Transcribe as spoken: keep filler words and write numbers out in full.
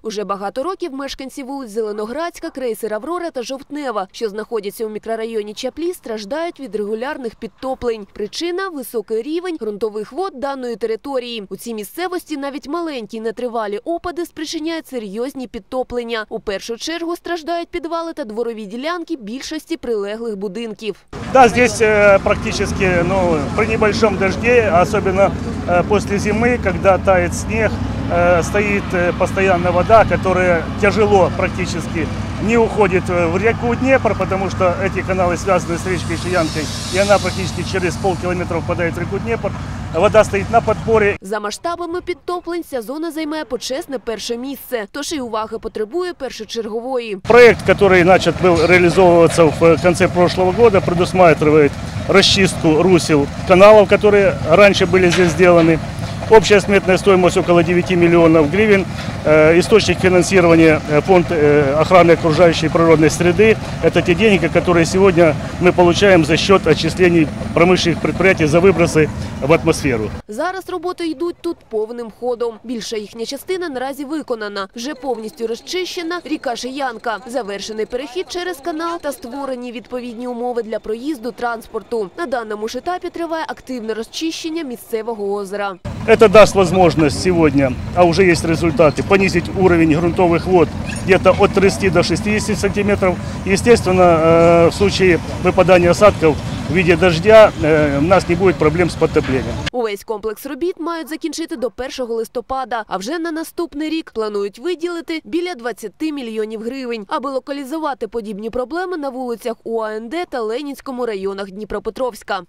Уже багато років мешканці вулиць Зеленоградська, Крейсер Аврора та Жовтнева, що знаходяться у мікрорайоні Чаплі, страждають від регулярних підтоплень. Причина – високий рівень ґрунтових вод даної території. У цій місцевості навіть маленькі нетривалі опади спричиняють серйозні підтоплення. У першу чергу страждають підвали та дворові ділянки більшості прилеглих будинків. Да, здесь э, практически, ну, при небольшом дожде, особенно э, после зимы, когда тает снег, э, стоит э, постоянно вода, которая тяжело практически не уходит в реку Днепр, потому что эти каналы связаны с речкой Шиянкой, и она практически через полкилометра впадает в реку Днепр. Вода стоїть на підпорі. За масштабами підтоплень ця зона займає почесне перше місце, тож і уваги потребує першочергової. Проект, який почав був реалізовуватися в кінці прошлого года, предусматриває розчистку русел каналів, які раніше були тут зроблені. Общая сметная стоимость около девяти миллионов гривен. Источник финансирования – фонд охраны окружающей природной среды. Это те деньги, которые сегодня мы получаем за счет отчислений промышленных предприятий за выбросы в атмосферу. Зараз роботи йдуть тут повним ходом. Більша їхня частина наразі виконана. Вже повністю розчищена ріка Шиянка. Завершений перехід через канал та створені відповідні умови для проїзду транспорту. На даному ж етапі триває активне розчищення місцевого озера. Это даст возможность сегодня, а уже есть результаты, понизить уровень грунтовых вод где-то от тридцати до шестидесяти сантиметров. Естественно, в случае выпадания осадков в виде дождя у нас не будет проблем с подтоплением. Увесь комплекс робіт мають закінчити до першого листопада, а вже на наступний рік планують виділити біля двадцяти мільйонів гривень, аби локалізувати подібні проблеми на вулицях УАНД та Ленінському районах Дніпропетровська.